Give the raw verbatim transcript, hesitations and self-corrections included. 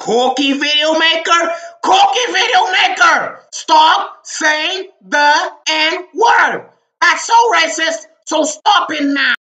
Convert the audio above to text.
Cookie video maker, cookie video maker, stop saying the N word. That's so racist, so stop it now.